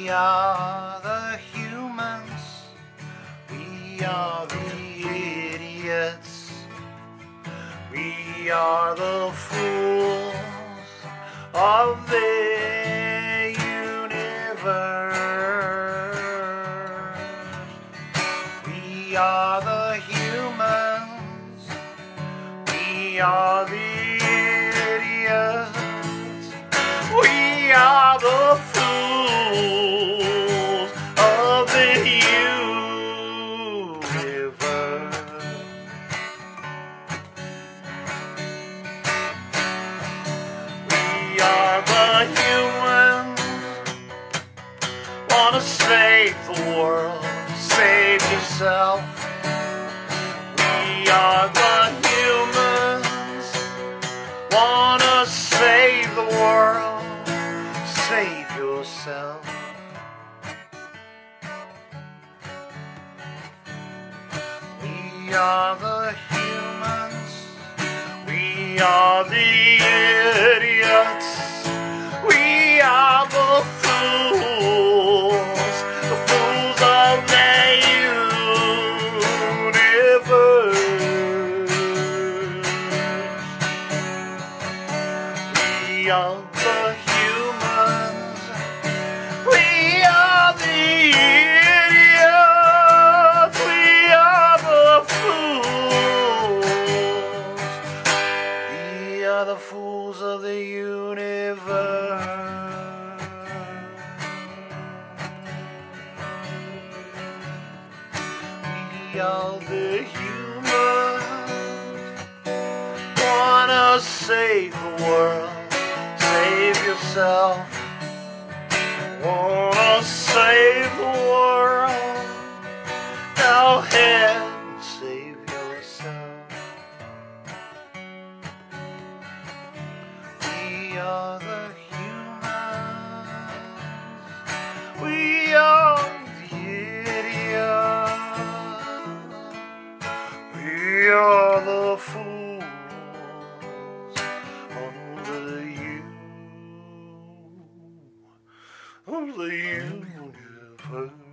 We are the humans, we are the idiots, we are the fools of the universe. We are the humans, we are the idiots, we are the fools of the universe. We are the humans, wanna save the world, save yourself. We are the humans, wanna save the world, save yourself. We are the humans, we are the idiots, we are the fools of the universe. We are the humans, we are the idiots, we are the fools, we are the fools of the universe. We are the humans, wanna save the world, save yourself. Wanna save the world, now head and save yourself. We are the humans, we are the idiots, we are the fools of the universe.